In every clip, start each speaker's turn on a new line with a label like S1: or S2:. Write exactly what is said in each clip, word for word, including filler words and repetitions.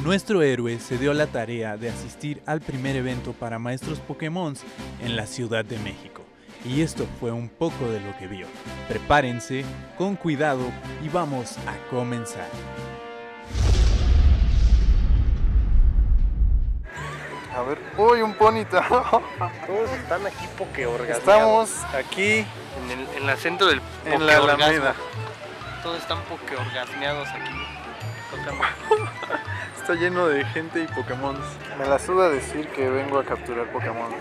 S1: Nuestro héroe se dio la tarea de asistir al primer evento para maestros Pokémon en la Ciudad de México. Y esto fue un poco de lo que vio. Prepárense, con cuidado y vamos a comenzar.
S2: A ver, uy, un Ponyta.
S3: Todos están aquí pokeorgasmeados.
S2: Estamos aquí
S3: en el, en el centro del
S2: en la Alameda.
S3: Todos están pokeorgasmeados aquí. Tocando.
S2: Está lleno de gente y Pokémon. Me la suda decir que vengo a capturar Pokémon.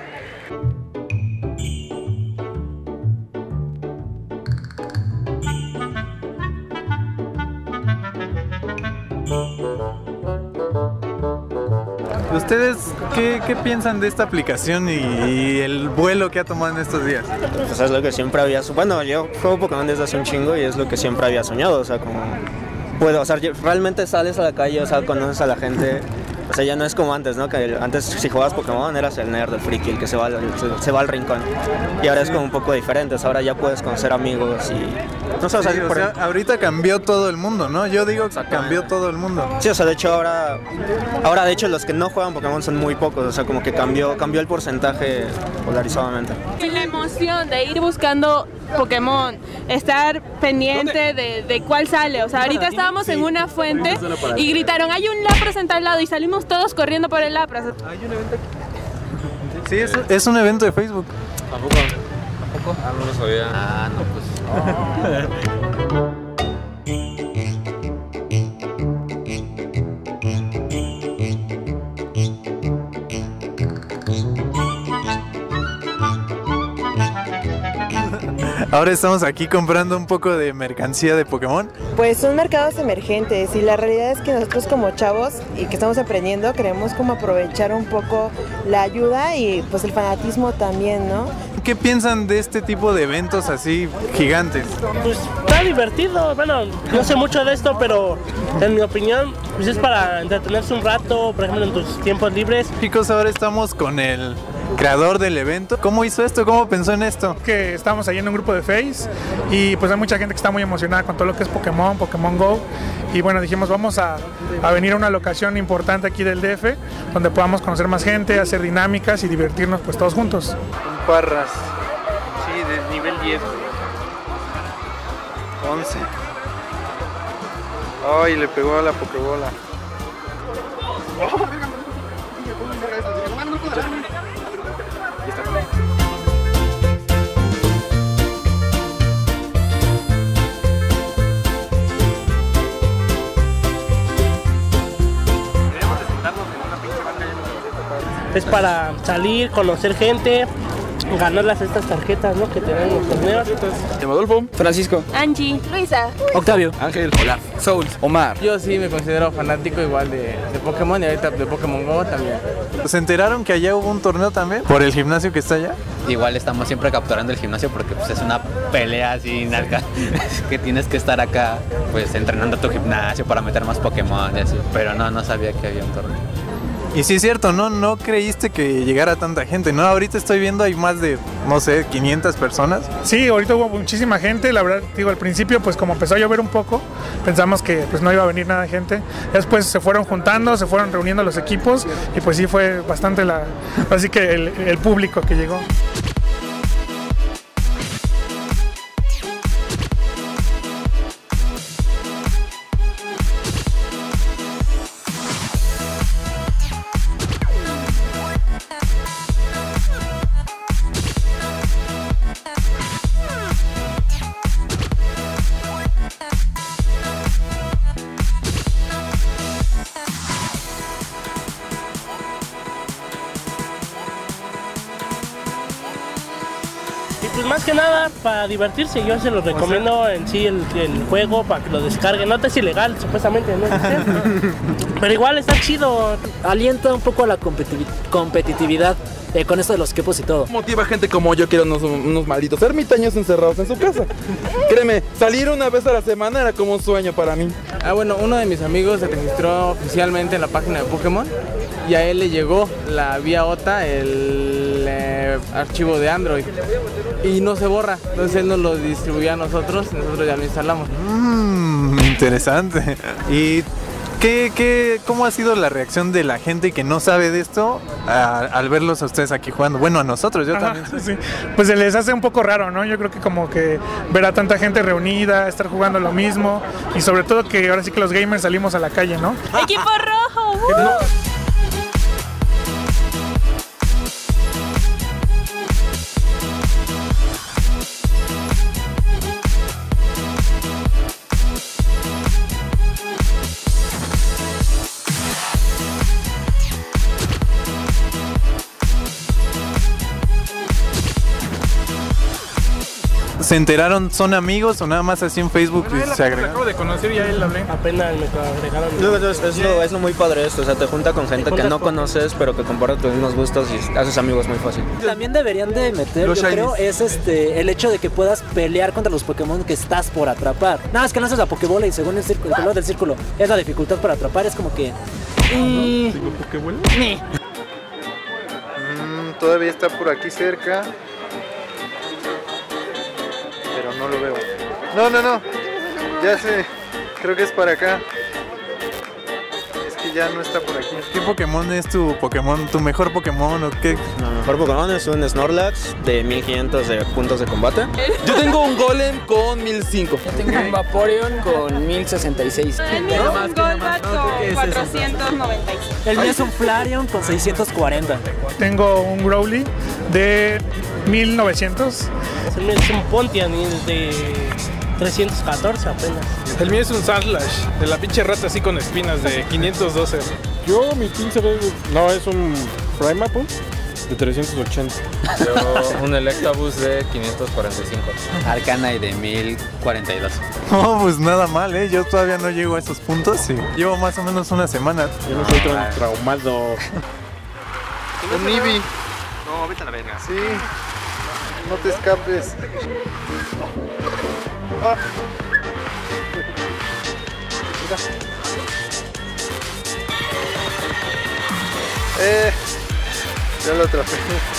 S2: ¿Ustedes qué, qué piensan de esta aplicación y, y el vuelo que ha tomado en estos días?
S4: Pues es lo que siempre había soñado. Bueno, yo juego Pokémon desde hace un chingo y es lo que siempre había soñado. O sea, como puedo, o sea, realmente sales a la calle, o sea, conoces a la gente. O sea, ya no es como antes, ¿no? Que antes si jugabas Pokémon eras el nerd, el friki, el que se va, al, se, se va al rincón. Y ahora es como un poco diferente. O sea, ahora ya puedes conocer amigos y... No sé, o sea,
S2: sí, o
S4: por...
S2: sea, ahorita cambió todo el mundo, ¿no? Yo digo que cambió todo el mundo.
S4: Sí, o sea, de hecho ahora... Ahora, de hecho, los que no juegan Pokémon son muy pocos. O sea, como que cambió, cambió el porcentaje polarizadamente.
S5: La emoción de ir buscando Pokémon, estar pendiente de, de cuál sale. O sea, ahorita estábamos en una fuente y gritaron, hay un Lapras en tal lado, y salimos todos corriendo por el Lapras.
S2: Hay un evento aquí. Sí, es, es un evento de Facebook.
S6: ¿A poco? ¿A poco? Ah, no lo sabía. Ah, no, pues... Oh.
S2: Ahora estamos aquí comprando un poco de mercancía de Pokémon.
S7: Pues son mercados emergentes y la realidad es que nosotros como chavos y que estamos aprendiendo queremos como aprovechar un poco la ayuda y pues el fanatismo también, ¿no?
S2: ¿Qué piensan de este tipo de eventos así gigantes?
S8: Pues está divertido, bueno, no sé mucho de esto, pero en mi opinión pues es para entretenerse un rato, por ejemplo en tus tiempos libres.
S2: Chicos, ahora estamos con el creador del evento. ¿Cómo hizo esto? ¿Cómo pensó en esto?
S9: Que estamos ahí en un grupo de Face y pues hay mucha gente que está muy emocionada con todo lo que es Pokémon, Pokémon Go, y bueno, dijimos vamos a, a venir a una locación importante aquí del D F donde podamos conocer más gente, hacer dinámicas y divertirnos pues todos juntos.
S2: Un Parras.
S3: Sí, de nivel diez.
S2: once. Ay, le pegó a la Pokébola.
S8: Es para salir, conocer gente, ganar las estas tarjetas, ¿no? Que te dan los torneos.
S6: Adolfo, Francisco,
S5: Angie, Luisa,
S6: Octavio, Ángel, Hola, Soul, Omar.
S3: Yo sí me considero fanático igual de, de Pokémon y ahorita de Pokémon Go también.
S2: ¿Se enteraron que allá hubo un torneo también? ¿Por el gimnasio que está allá?
S10: Igual estamos siempre capturando el gimnasio porque pues, es una pelea así narca que tienes que estar acá pues entrenando tu gimnasio para meter más Pokémon y así. Pero no, no sabía que había un torneo.
S2: Y sí es cierto, ¿no? No creíste que llegara tanta gente, ¿no? Ahorita estoy viendo hay más de, no sé, quinientas personas.
S9: Sí, ahorita hubo muchísima gente, la verdad, digo, al principio pues como empezó a llover un poco, pensamos que pues no iba a venir nada de gente, después se fueron juntando, se fueron reuniendo los equipos y pues sí fue bastante la, así que el, el público que llegó.
S8: Pues más que nada para divertirse, yo se los recomiendo en sí el, el juego para que lo descarguen. No es ilegal, supuestamente, ¿no? Pero igual está chido.
S11: Alienta un poco la competitiv competitividad eh, con esto de los equipos y todo.
S6: Motiva a gente como yo que eran unos, unos malditos ermitaños encerrados en su casa. Créeme, salir una vez a la semana era como un sueño para mí.
S3: Ah, bueno, uno de mis amigos se registró oficialmente en la página de Pokémon y a él le llegó la vía O T A el eh, archivo de Android y no se borra, entonces él nos lo distribuyó a nosotros y nosotros ya lo instalamos.
S2: Mmm, interesante. ¿Y ¿qué, qué, ¿cómo ha sido la reacción de la gente que no sabe de esto a, al verlos a ustedes aquí jugando? Bueno, a nosotros, yo
S9: Ajá,
S2: también.
S9: sí. Pues se les hace un poco raro, ¿no? Yo creo que como que ver a tanta gente reunida, estar jugando lo mismo y sobre todo que ahora sí que los gamers salimos a la calle, ¿no?
S5: ¡Equipo rojo! ¡Uh!
S2: ¿Se enteraron? ¿Son amigos o nada más así en Facebook
S9: Bueno,
S2: y se agregaron?
S9: acabo de conocer y ya él hablé.
S8: Apenas me agregaron.
S4: No, es, es, lo, es lo muy padre esto, o sea, te junta con gente que no conoces, pero que comparte tus mismos gustos y haces amigos muy fácil.
S11: También deberían de meter,
S2: Los
S11: yo
S2: shinies.
S11: creo, es este el hecho de que puedas pelear contra los Pokémon que estás por atrapar. Nada más que lanzas la Pokébola y según el, círculo, el color del círculo es la dificultad para atrapar, es como que... Y...
S2: ¿Tengo Pokébola? Mm, todavía está por aquí cerca. Pero no lo veo. No, no, no. Ya sé. Creo que es para acá. Es que ya no está por aquí. ¿Qué Pokémon es tu Pokémon, tu mejor Pokémon o qué?
S4: No, el mejor Pokémon es un Snorlax de mil quinientos de puntos de combate.
S6: Yo tengo un Golem con mil cinco.
S12: Yo tengo un Vaporeon con mil sesenta y seis.
S5: El mío es un Golbat con cuatrocientos noventa y seis.
S11: El mío es un Flareon con seiscientos cuarenta.
S9: Tengo un Growly de mil novecientos.
S8: El mío es un Pontian de trescientos catorce apenas.
S13: El mío es un Sandslash, de la pinche rata así con espinas de quinientos doce.
S14: Yo, mi quince veces. No, es un Primeape de trescientos ochenta.
S10: Yo, un Electabuzz de quinientos cuarenta y cinco. Arcanine de mil cuarenta y dos.
S2: No, pues nada mal, ¿eh? Yo todavía no llego a esos puntos y llevo más o menos una semana.
S14: Yo no soy tan traumado.
S2: Un Eevee.
S10: No, vete a la verga.
S2: Sí. No te escapes. Ah. Eh, ya lo atrapé.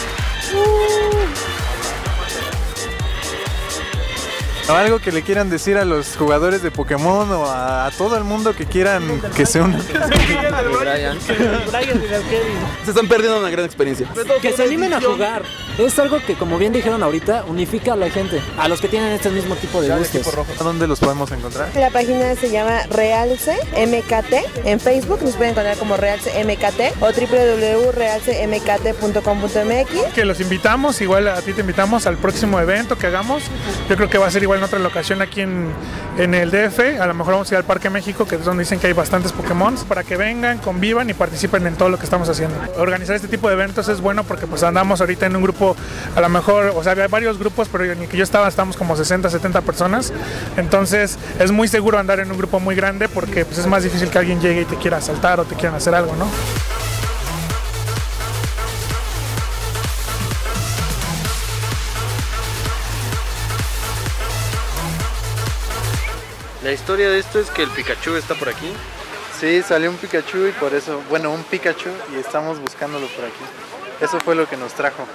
S2: Algo que le quieran decir a los jugadores de Pokémon o a, a todo el mundo que quieran que se unan.
S6: Brian. Se están perdiendo una gran experiencia.
S11: Que se animen a jugar. Es algo que, como bien dijeron ahorita, unifica a la gente, a los que tienen este mismo tipo de gustos.
S2: ¿Dónde los podemos encontrar?
S7: La página se llama Realce M K T. En Facebook nos pueden encontrar como Realce M K T o w w w punto realce m k t punto com punto m x.
S9: Que los invitamos, igual a ti te invitamos al próximo evento que hagamos. Yo creo que va a ser igual en otra locación aquí en, en el D F. A lo mejor vamos a ir al Parque México, que es donde dicen que hay bastantes Pokémon, para que vengan, convivan y participen en todo lo que estamos haciendo. Organizar este tipo de eventos es bueno porque pues andamos ahorita en un grupo, a lo mejor, o sea, había varios grupos, pero en el que yo estaba estamos como sesenta, setenta personas. Entonces es muy seguro andar en un grupo muy grande porque pues es más difícil que alguien llegue y te quiera asaltar o te quieran hacer algo, ¿no?
S2: La historia de esto es que el Pikachu está por aquí. Sí, salió un Pikachu y por eso, bueno, un Pikachu y estamos buscándolo por aquí. Eso fue lo que nos trajo.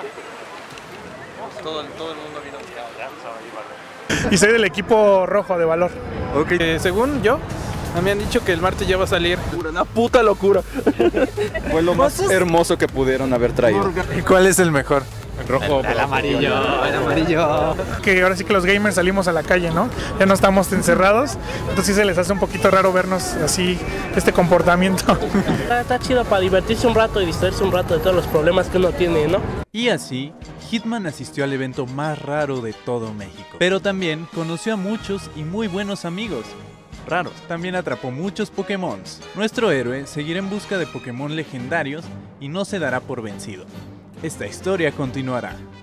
S10: Todo, todo el mundo vino a buscar.
S9: Y soy del equipo rojo de Valor.
S13: Ok, eh, según yo, me han dicho que el martes ya va a salir. Una puta locura.
S6: Fue lo más hermoso que pudieron haber traído.
S2: ¿Y cuál es el mejor?
S13: El rojo.
S10: El, el amarillo, el amarillo.
S9: Que ahora sí que los gamers salimos a la calle, ¿no? Ya no estamos encerrados, entonces sí se les hace un poquito raro vernos así, este comportamiento.
S8: Está, está chido para divertirse un rato y distraerse un rato de todos los problemas que uno tiene, ¿no?
S1: Y así, Hitman asistió al evento más raro de todo México. Pero también conoció a muchos y muy buenos amigos. Raros. También atrapó muchos Pokémon. Nuestro héroe seguirá en busca de Pokémon legendarios y no se dará por vencido. Esta historia continuará.